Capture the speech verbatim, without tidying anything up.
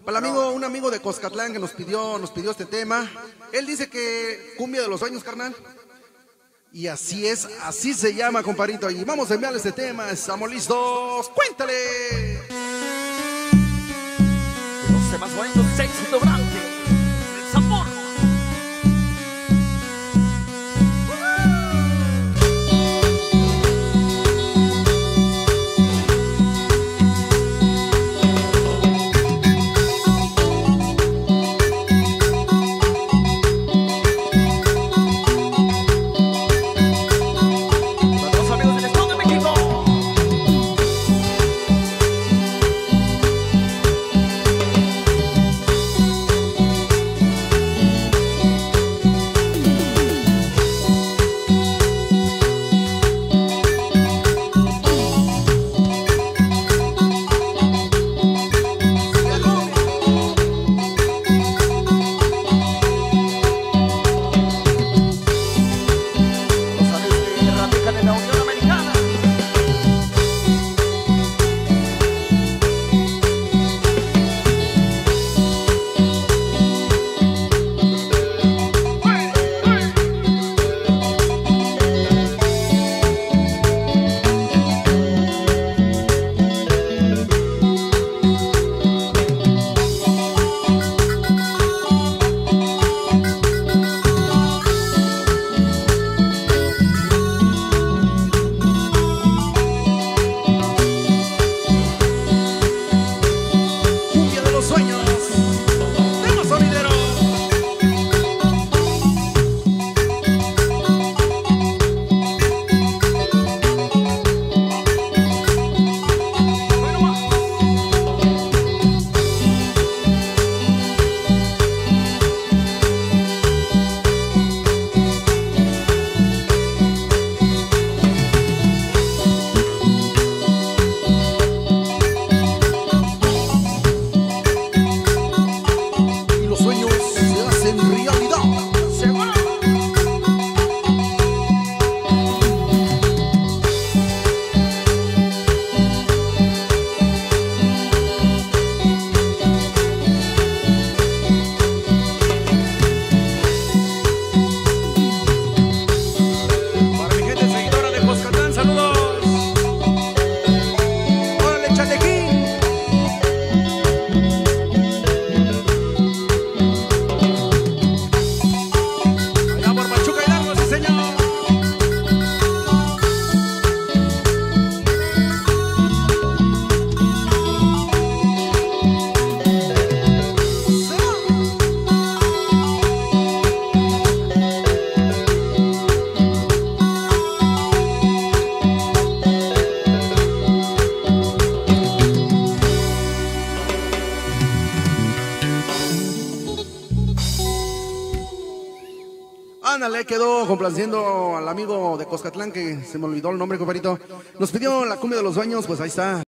Para el amigo, un amigo de Coscatlán que nos pidió, nos pidió este tema. Él dice que cumbia de los sueños, carnal. Y así es, así se llama, compadrito. Y vamos a enviarle este tema. Estamos listos. ¡Cuéntale! Los temas bonitos, éxito grande. El sabor. Ándale, quedó complaciendo al amigo de Coscatlán, que se me olvidó el nombre, compadrito. Nos pidió la cumbia de los sueños, pues ahí está.